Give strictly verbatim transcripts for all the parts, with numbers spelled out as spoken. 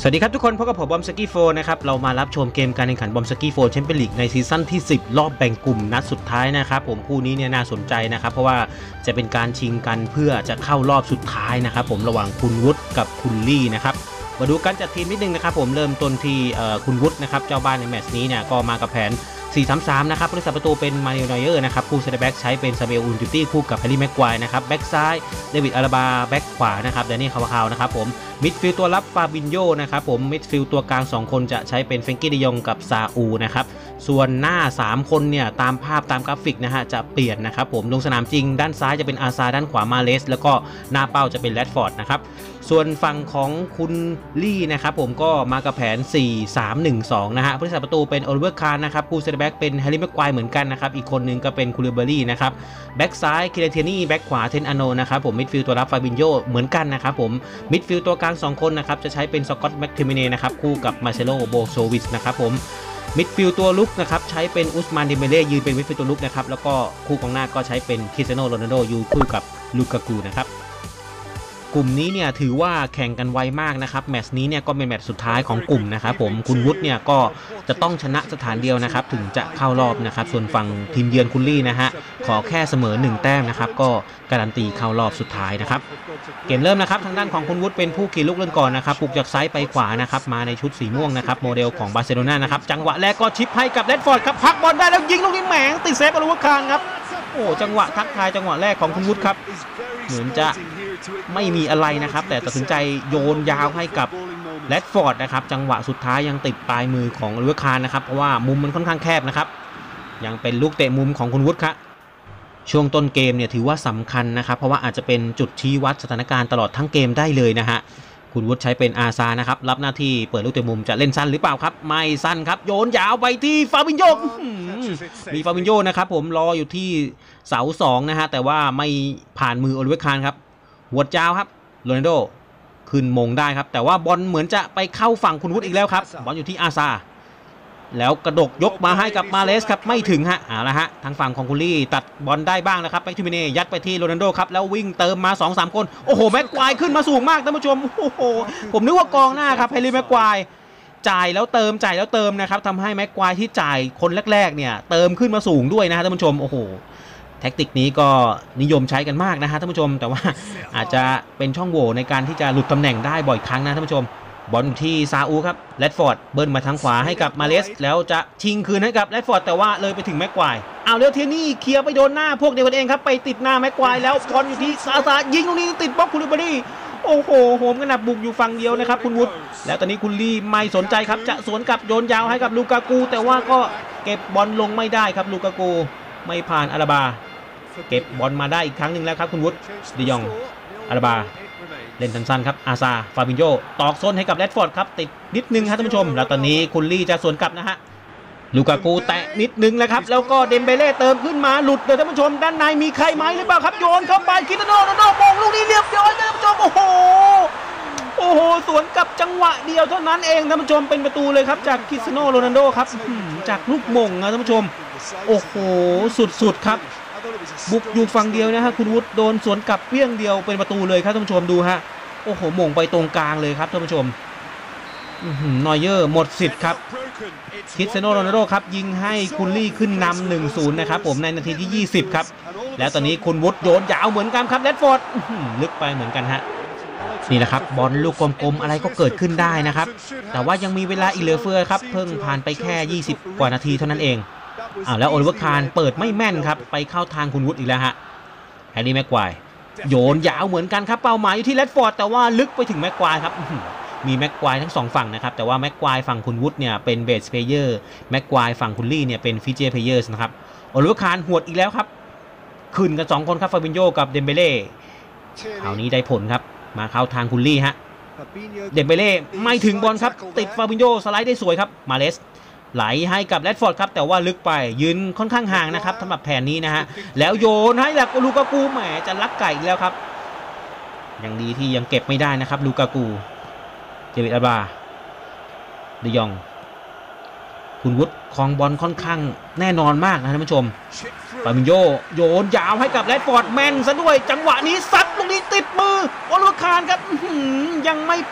สวัสดีครับทุกคนพบกับผมบอมสกี้โฟนะครับเรามารับชมเกมการแข่งขันบอมสกี้โฟแชมเปี้ยนลีกในซีซั่นที่สิบรอบแบ่งกลุ่มนัดสุดท้ายนะครับผมคู่นี้เนี่ยน่าสนใจนะครับเพราะว่าจะเป็นการชิงกันเพื่อจะเข้ารอบสุดท้ายนะครับผมระหว่างคุณวุฒิกับคุณลี่นะครับมาดูการจัดทีมนิดนึงนะครับผมเริ่มต้นที่คุณวุฒินะครับเจ้าบ้านในแมตช์นี้เนี่ยก็มากับแผนสี่ สาม สาม นะครับผู้รักษาประตูเป็นมาริโอ นอยเออร์นะครับคู่เซนเตอร์แบ็กใช้เป็นซาเมล อุนติตี้คู่กับแฮร์รี่ แม็กควายนะครับแบ็กซ้ายเดวิด อาราบาแบ็กขวานะครับแดนนี่ คาร์วาฮาลนะครับผมมิดฟิลด์ตัวรับฟาบินโญนะครับผมมิดฟิลด์ตัวกลางสองคนจะใช้เป็นเฟรงกี้ เดยองกับซาอูนะครับส่วนหน้าสามคนเนี่ยตามภาพตามกราฟิกนะฮะจะเปลี่ยนนะครับผมลงสนามจริงด้านซ้ายจะเป็นอาซาด้านขวามาเลสแล้วก็หน้าเป้าจะเป็นแรดฟอร์ดนะครับส่วนฝั่งของคุณลี่นะครับผมก็มากับแผนสี่ สาม หนึ่ง สองนะฮะผู้รักษาประตูเป็นโอลิเวอร์คาร์นะครับคู่เซนเตอร์แบ็กเป็นแฮร์รี่ แม็กควายเหมือนกันนะครับอีกคนนึงก็เป็นคูลิบารีนะครับแบ็กซ้ายคิเรเทนี่แบ็กขวาเทนอาโนนะครับผมมิดฟิลด์ตัวรับฟาบินโญเหมือนกันนะครับผมมิดฟิลด์ตัวกลางสองคนนะครับจะใช้เป็นสกอตต์ แม็กทิมิเน่นะครับคู่กับมาเซโล โบโซวิชนะครับผมมิดฟิลด์ตัวลุกนะครับใช้เป็นอุสมาน เดมเบเล่ยืนเป็นมิดฟิลด์ตัวลุกนะครับแล้วก็คู่กองหน้าก็ใช้เป็นคริสเตียโน โรนัลโดยืนคู่กับลูกากูนะครับกลุ่มนี้เนี่ยถือว่าแข่งกันไวมากนะครับแมตช์นี้เนี่ยก็เป็นแมตช์สุดท้ายของกลุ่มนะครับผมคุณวุฒิเนี่ยก็จะต้องชนะสถานเดียวนะครับถึงจะเข้ารอบนะครับส่วนฝั่งทีมเยือนคุณลี่นะฮะขอแค่เสมอหนึ่งแต้มนะครับก็การันตีเข้ารอบสุดท้ายนะครับเกมเริ่มนะครับทางด้านของคุณวุฒิเป็นผู้ขี่ลูกเล่นก่อนนะครับปลุกจากซ้ายไปขวานะครับมาในชุดสีม่วงนะครับโมเดลของบาร์เซโลนานะครับจังหวะแรกก็ชิปให้กับแรดฟอร์ดครับพักบอลได้แล้วยิงลูกนี้แหมงติดเซฟอลูวาคารครับโอ้จังหวะทักทายจังหวะแรกของคุณวุฒิครับเหมือนจะไม่มีอะไรนะครับแต่ตัดสินใจโยนยาวให้กับแรดฟอร์ดนะครับจังหวะสุดท้ายยังติดปลายมือของอลิเวอร์คาร์นะครับเพราะว่ามุมมันค่อนข้างแคบนะครับยังเป็นลูกเตะมุมของคุณวุฒิครับช่วงต้นเกมเนี่ยถือว่าสำคัญนะครับเพราะว่าอาจจะเป็นจุดชี้วัดสถานการณ์ตลอดทั้งเกมได้เลยนะฮะคุณวุฒิใช้เป็นอาซานะครับรับหน้าที่เปิดลูกเตะมุมจะเล่นสั้นหรือเปล่าครับไม่สั้นครับโยนยาวไปที่ฟาบินโญมีฟาบินโญนะครับผมรออยู่ที่เสาสองนะฮะแต่ว่าไม่ผ่านมือโอลิเวอร์คาร์ครับหัวจ้าวครับโรนัลโดขึ้นมงได้ครับแต่ว่าบอลเหมือนจะไปเข้าฝั่งคุณวุฒิอีกแล้วครับบอลอยู่ที่อาซาแล้วกระดกยกมาให้กับมาเลสครับไม่ถึงฮะเอาละฮะทางฝั่งของคุณลี่ตัดบอลได้บ้างนะครับแม็กทิมิเน่ยัดไปที่โรนัลโดครับแล้ววิ่งเติมมา สองสาม คนโอ้โหแม็กควายขึ้นมาสูงมากท่านผู้ชมโอ้โหผมนึกว่ากองหน้าครับแฮร์รี่ แม็กควายจ่ายแล้วเติมจ่ายแล้วเติมนะครับทำให้แม็กควายที่จ่ายคนแรกๆเนี่ยเติมขึ้นมาสูงด้วยนะท่านผู้ชมโอ้โหแท็กติกนี้ก็นิยมใช้กันมากนะฮะท่านผู้ชมแต่ว่าอาจจะเป็นช่องโหว่ในการที่จะหลุดตำแหน่งได้บ่อยครั้งนะท่านผู้ชมบอลที่ซาอูครับแรดฟอร์ดเบิ้ลมาทางขวาให้กับมาเลสแล้วจะชิงคืนให้กับแรดฟอร์ดแต่ว่าเลยไปถึงแม็กควายเอาเลี้ยวเทียนี่เคลียร์ไปโดนหน้าพวกเดียวกันเองครับไปติดหน้าแม็กควายแล้วบอลอยู่ที่ซาซายิงตรงนี้ติดบล็อกคูลิบารีโอ้โหโหมกระหน่ำบุกอยู่ฝั่งเดียวนะครับคุณวุฒิแล้วตอนนี้คุณลี่ไม่สนใจครับจะสวนกลับโยนยาวให้กับลูกากูแต่ว่าก็เก็บบอลลงไม่ได้ครับลูกากูไม่ผ่านอาราบาเก็บบอลมาได้อีกครั้งหนึ่งแล้วครับคุณวุฒิเดยองอาราบาเล่นสั้นๆครับอาซาฟาบินโญตอกส้นให้กับแรดฟอร์ดครับติดนิดนึงครับท่านผู้ชมแล้วตอนนี้คุณลี่จะสวนกลับนะฮะลูกากูแตะนิดนึงแล้วครับแล้วก็เดมเบเล่เติมขึ้นมาหลุดเลยท่านผู้ชมด้านในมีใครไหมหรือเปล่าครับโยนเข้าไปคริสเตียโน โรนัลโดมงลูกนี้เรียบร้อยท่านผู้ชมโอ้โหโอ้โหสวนกับจังหวะเดียวเท่านั้นเองท่านผู้ชมเป็นประตูเลยครับจากคริสเตียโน โรนัลโดครับจากลูกมงนะท่านผู้ชมโอ้โหสุดๆครับบุกอยู่ฝั่งเดียวนะฮะคุณวุฒิโดนสวนกลับเปี้ยงเดียวเป็นประตูเลยครับท่านผู้ชมดูฮะโอ้โหหม่งไปตรงกลางเลยครับท่านผู้ชมนอยเยอร์หมดสิทธิ์ครับคริสเตียโน โรนัลโดครับยิงให้คุณลี่ขึ้นนำ หนึ่งศูนย์ นะครับผมในนาทีที่ยี่สิบครับแล้วตอนนี้คุณวุฒิโยนยาวเหมือนกันครับแรดฟอร์ดลึกไปเหมือนกันฮะนี่แหละครับบอลลูกกลมๆอะไรก็เกิดขึ้นได้นะครับแต่ว่ายังมีเวลาอีกเหลือเฟือครับเพิ่งผ่านไปแค่ยี่สิบกว่านาทีเท่านั้นเองอ้าวแล้วโอลิเวอร์คาร์เปิดไม่แม่นครับไปเข้าทางคุณวุฒิอีกแล้วฮะแฮร์รี่ แม็กควายโยนยาวเหมือนกันครับเป้าหมายอยู่ที่แรดฟอร์ดแต่ว่าลึกไปถึงแม็กควายครับมีแม็กควายทั้งสองฝั่งนะครับแต่ว่าแม็กควายฝั่งคุณวุฒิเนี่ยเป็นเบสเพลเยอร์แม็กควายฝั่งคุณลี่เนี่ยเป็นฟิเจอร์เพลเยอร์นะครับโอลิเวอร์คาร์หวดอีกแล้วครับขึ้นกันสองคนครับฟาบินโญกับเดมเบเล่คราวนี้ได้ผลครับมาเข้าทางคุณลี่ฮะเดมเบเล่ไม่ถึงบอลครับติดฟาบินโญสไลด์ได้สวยครับมาเลสไหลให้กับแรดฟอร์ดครับแต่ว่าลึกไปยืนค่อนข้างห่างนะครับสำหรับแผนนี้นะฮะแล้วโยนให้แหละลูกากูแหมจะลักไก่อีกแล้วครับยังดีที่ยังเก็บไม่ได้นะครับลูกากูเดวิด อาราบาเดยองคุณวุฒิครองบอลค่อนข้างแน่นอนมากนะท่านผู้ชมฟาบินโญโยนยาวให้กับแรดฟอร์ดแมนซะด้วยจังหวะนี้ซัดลูกนี้ติดมือโอลิเวอร์คาร์ครับยังไม่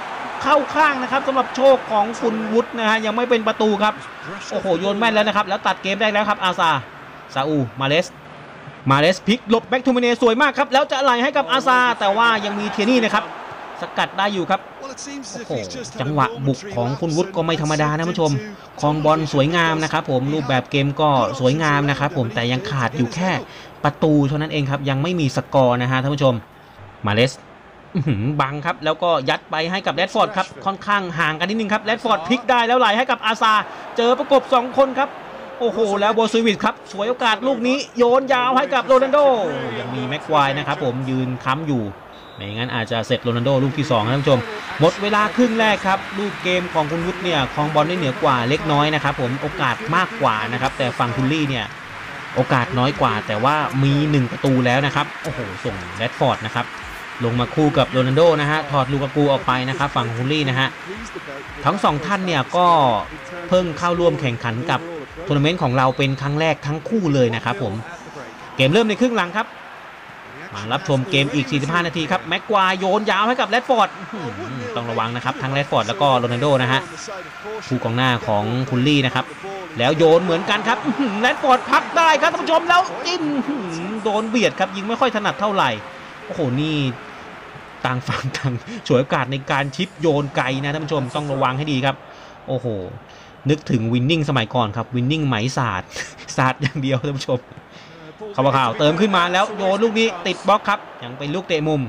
เข้าข้างนะครับสำหรับโชคของคุณวุฒินะฮะยังไม่เป็นประตูครับโอ้โหโยนแม่นแล้วนะครับแล้วตัดเกมได้แล้วครับอาซาซาอูมาเลสมาเลสพลิกหลบแบ็กทูมิเนสวยมากครับแล้วจะไหลให้กับอาซาแต่ว่ายังมีเทียนี่นะครับสกัดได้อยู่ครับโอ้โหจังหวะบุกของคุณวุฒิก็ไม่ธรรมดานะผู้ชมครองบอลสวยงามนะครับผมรูปแบบเกมก็สวยงามนะครับผมแต่ยังขาดอยู่แค่ประตูเท่านั้นเองครับยังไม่มีสกอร์นะฮะท่านผู้ชมมาเลสบังครับแล้วก็ยัดไปให้กับแรดฟอร์ดครับค่อนข้างห่างกันนิดนึงครับแรดฟอร์ดพลิกได้แล้วไหลให้กับอาซาเจอประกบสองคนครับโอ้โหแล้วโบซูวิชครับสวยโอกาสลูกนี้โยนยาวให้กับโรนัลโดยังมีแม็กควายนะครับผมยืนค้ำอยู่ไม่งั้นอาจจะเสร็จโรนัลโดลูกที่สองท่านผู้ชมหมดเวลาครึ่งแรกครับลูกเกมของคุณวุฒิเนี่ยครองบอลได้เหนือกว่าเล็กน้อยนะครับผมโอกาสมากกว่านะครับแต่ฝั่งคุณลี่เนี่ยโอกาสน้อยกว่าแต่ว่ามีหนึ่งประตูแล้วนะครับโอ้โหส่งแรดฟอร์ดนะครับลงมาคู่กับโรนัลโดนะฮะถอดลูกากูออกไปนะครับฝั่งคุณลี่นะฮะทั้งสองท่านเนี่ยก็เพิ่งเข้าร่วมแข่งขันกับทัวร์นาเมนต์ของเราเป็นครั้งแรกทั้งคู่เลยนะครับผมเกมเริ่มในครึ่งหลังครับมารับชมเกมอีกสี่สิบห้านาทีครับแม็กควายโยนยาวให้กับแรดฟอร์ดต้องระวังนะครับทั้งแรดฟอร์ดแล้วก็โรนัลโดนะฮะคู่กองหน้าของคุณลี่นะครับแล้วโยนเหมือนกันครับแรดฟอร์ดพักได้ครับท่านผู้ชมแล้วจิ้มโดนเบียดครับยิงไม่ค่อยถนัดเท่าไหร่โอ้โหนี่ต่างฝั่งต่างฉวยโอกาสในการชิปโยนไกลนะท่านผู้ชมต้องระวังให้ดีครับโอ้โหนึกถึงวินนิ่งสมัยก่อนครับวินนิ่งไหมศาสตร์ศาสตร์อย่างเดียวท่านผู้ชมข่าวข่าวเติมขึ้นมาแล้วโยนลูกนี้ติดบล็อกครับยังเป็นลูกเตะมุม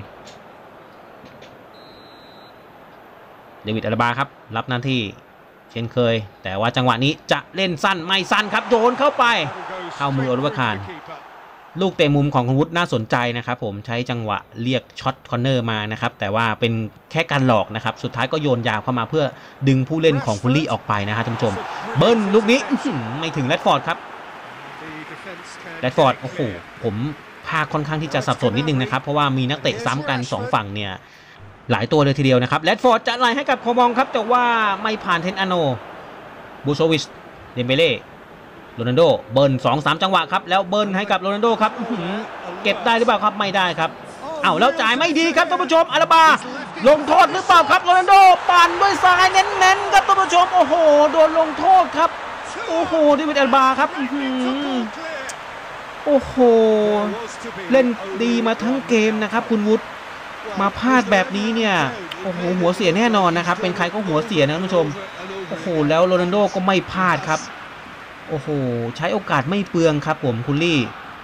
เดวิดอัลบาครับรับหน้าที่เช่นเคยแต่ว่าจังหวะนี้จะเล่นสั้นไม่สั้นครับโยนเข้าไปเข้ามืออลิเวอร์คานลูกเตะมุมของคุณวุฒิน่าสนใจนะครับผมใช้จังหวะเรียกช็อตคอร์เนอร์มานะครับแต่ว่าเป็นแค่การหลอกนะครับสุดท้ายก็โยนยาวเข้ามาเพื่อดึงผู้เล่นของคุณลี่ออกไปนะฮะท่านผู้ชมเบิ้ลลูกนี้ไม่ถึงแรดฟอร์ดครับแรดฟอร์ดโอ้โหผมพาค่อนข้างที่จะสับสนนิดนึงนะครับเพราะว่ามีนักเตะซ้ำกันสองฝั่งเนี่ยหลายตัวเลยทีเดียวนะครับแรดฟอร์ดจะไล่ให้กับโคมองครับแต่ว่าไม่ผ่านเทนอาโนบูโซวิชเดมเบเล่โรนัลโดเบิร์น สองสาม จังหวะครับแล้วเบิร์นให้กับโรนัลโดครับเก็บได้หรือเปล่าครับไม่ได้ครับอ้าวแล้วจ่ายไม่ดีครับท่านผู้ชมอาราบาลงโทษหรือเปล่าครับโรนัลโดปั่นด้วยซ้ายเน้นๆครับท่านผู้ชมโอ้โหโดนลงโทษครับโอ้โหเดวิดอาราบาครับโอ้โหเล่นดีมาทั้งเกมนะครับคุณวุฒิมาพลาดแบบนี้เนี่ยโอ้โหหัวเสียแน่นอนนะครับเป็นใครก็หัวเสียนะท่านผู้ชมโอ้โหแล้วโรนัลโดก็ไม่พลาดครับโอ้โหใช้โอกาสไม่เปลืองครับผมคุณลี่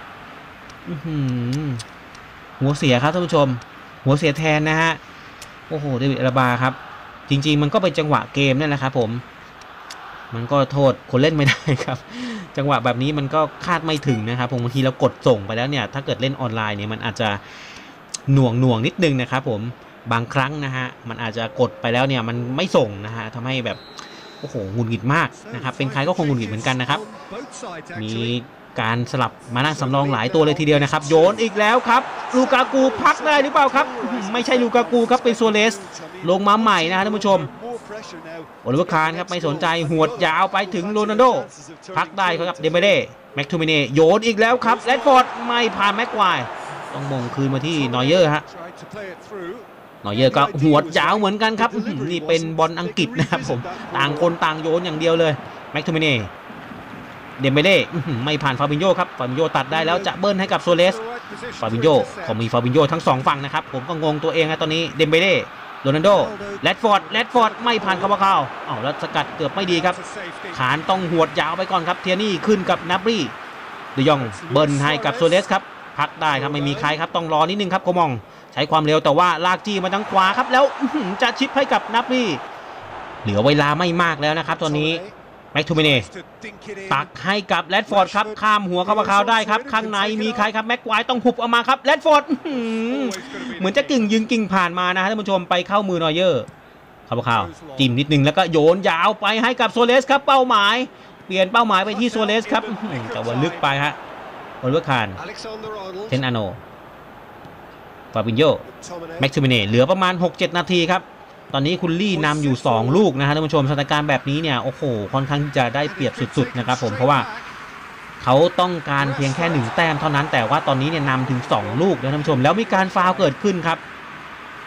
หัวเสียครับท่านผู้ชมหัวเสียแทนนะฮะโอ้โหเดวิดอาราบาครับจริงๆมันก็เป็นจังหวะเกมนั่นแหละครับผมมันก็โทษคนเล่นไม่ได้ครับจังหวะแบบนี้มันก็คาดไม่ถึงนะครับผมบางทีเรากดส่งไปแล้วเนี่ยถ้าเกิดเล่นออนไลน์เนี่ยมันอาจจะหน่วงหน่วงนิดนึงนะครับผมบางครั้งนะฮะมันอาจจะกดไปแล้วเนี่ยมันไม่ส่งนะฮะทำให้แบบโอ้โหหงุดหงิดมากนะครับเป็นใครก็คงหงุดหงิดเหมือนกันนะครับมีการสลับมานั่งสำรองหลายตัวเลยทีเดียวนะครับโยนอีกแล้วครับลูกากูพักได้หรือเปล่าครับไม่ใช่ลูกากูครับเป็นโซเลสลงมาใหม่นะท่านผู้ชมโอลิเวอร์คานครับไม่สนใจหวดยาวไปถึงโรนัลโดพักได้ครับเดมเบเล่แม็กทูมิเน่โยนอีกแล้วครับแรดฟอร์ดไม่ผ่านแม็กควายต้องมงคืนมาที่นอยเยอร์ฮะนอยเยอร์ก็หวดยาวเหมือนกันครับนี่เป็นบอลอังกฤษนะครับผมต่างคนต่างโยนอย่างเดียวเลยแม็กทูมิเน่เดมเบเล่ไม่ผ่านฟาบินโญ่ครับฟาบินโญ่ตัดได้แล้วจะเบิ้ลให้กับโซเลสฟาบินโญ่เขามีฟาบินโญ่ทั้งสองฝั่งนะครับผมก็งงตัวเองนะตอนนี้เดมเบเล่โรนัลโดแรดฟอร์ดแรดฟอร์ดไม่ผ่านคาร์บาคาลอ้าวแล้วสกัดเกือบไม่ดีครับขานต้องหวดยาวไปก่อนครับเทียนี่ขึ้นกับนับรี่เดยองเบิ้ลให้กับโซเลสครับพักได้ครับไม่มีใครครับต้องรอนิดนึงครับโคมองใช้ความเร็วแต่ว่าลากจี้มาทางขวาครับแล้วจะชิปให้กับนับรี่เหลือเวลาไม่มากแล้วนะครับตอนนี้แม็กทูมิเน่ตักให้กับแรดฟอร์ดครับข้ามหัวคาร์บาคาลได้ครับข้างในมีใครครับแม็กควายต้องหุบออกมาครับแรดฟอร์ดเหมือนจะกึ่งยิงกิ่งผ่านมานะท่านผู้ชมไปเข้ามือนอยเยอร์คาร์บาคาลจิ้มนิดนึงแล้วก็โยนยาวไปให้กับโซเลสครับเป้าหมายเปลี่ยนเป้าหมายไปที่โซเลสครับแต่ว่าลึกไปฮะโอลิเวอร์คานเทนอาโนฟาบินโญ่แม็กทูมิเน่เหลือประมาณ หกเจ็ด นาทีครับตอนนี้คุณลี่นำอยู่สองลูกนะฮะท่านผู้ชมสถานการณ์แบบนี้เนี่ยโอ้โหค่อนข้างจะได้เปรียบสุดๆนะครับผมเพราะว่าเขาต้องการเพียงแค่หนึ่งแต้มเท่านั้นแต่ว่าตอนนี้เนี่ยนำถึงสองลูกนะท่านผู้ชมแล้วมีการฟาวล์เกิดขึ้นครับ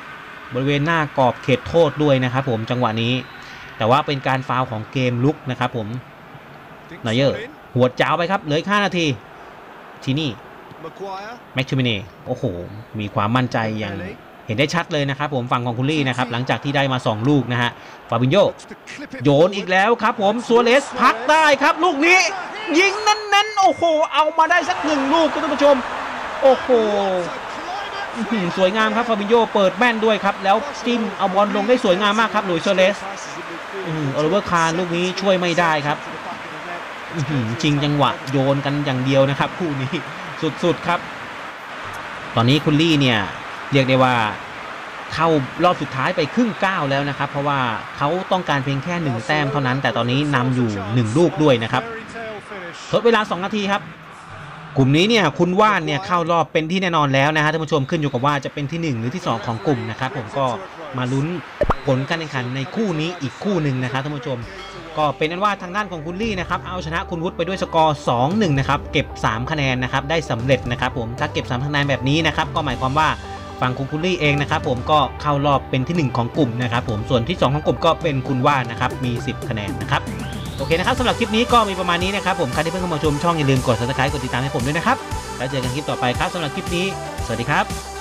บริเวณหน้ากรอบเขตโทษด้วยนะครับผมจังหวะนี้แต่ว่าเป็นการฟาวล์ของเกมลุกนะครับผมนอยเยอร์หัวจ้าวไปครับเหลืออีกห้านาทีทีนี่แม็กชูมิเน่โอ้โหมีความมั่นใจอย่างเห็นได้ชัดเลยนะครับผมฝั่งของคุณลี่นะครับหลังจากที่ได้มาสองลูกนะฮะฟาบินโญโยนอีกแล้วครับผมซัวเรสพักได้ครับลูกนี้ยิงเน้นๆโอ้โหเอามาได้สักหนึ่งลูกท่านผู้ชมโอ้โหสวยงามครับฟาบินโญเปิดแม่นด้วยครับแล้วจิ้มเอาบอลลงได้สวยงามมากครับหลุยส์ซัวเรสโอลิเวอร์คาร์ลูกนี้ช่วยไม่ได้ครับจริงจังหวะโยนกันอย่างเดียวนะครับคู่นี้สุดๆครับตอนนี้คุณลี่เนี่ยเรียกได้ว่าเข้ารอบสุดท้ายไปครึ่งก้าวแล้วนะครับเพราะว่าเขาต้องการเพียงแค่หนึ่งแต้มเท่านั้นแต่ตอนนี้นำอยู่หนึ่งลูกด้วยนะครับทดเวลาสองนาทีครับกลุ่มนี้เนี่ยคุณว่านเนี่ยเข้ารอบเป็นที่แน่นอนแล้วนะฮะท่านผู้ชมขึ้นอยู่กับว่าจะเป็นที่หนึ่งหรือที่สองของกลุ่มนะครับผมก็มาลุ้นผลการแข่งขันในคู่นี้อีกคู่หนึ่งนะครับท่านผู้ชมก็เป็นนั้นว่าทางด้านของคุณลี่นะครับเอาชนะคุณวุฒิไปด้วยสกอร์ สองหนึ่ง นะครับเก็บสามคะแนนนะครับได้สำเร็จนะครับผมถ้าเก็บสามคะแนนแบบนี้นะครับก็หมายความว่าฝั่งคุณคุณลี่เองนะครับผมก็เข้ารอบเป็นที่หนึ่งของกลุ่มนะครับผมส่วนที่สองของกลุ่มก็เป็นคุณว่านนะครับมีสิบคะแนนนะครับโอเคนะครับสำหรับคลิปนี้ก็มีประมาณนี้นะครับผมใครที่เพิ่งเข้ามาชมช่องอย่าลืมกด ซับสไครบ์ กดติดตามให้ผมด้วยนะครับแล้วเจอกันคลิปต่อไปครับสำหรับคลิปนี้สวัสดีครับ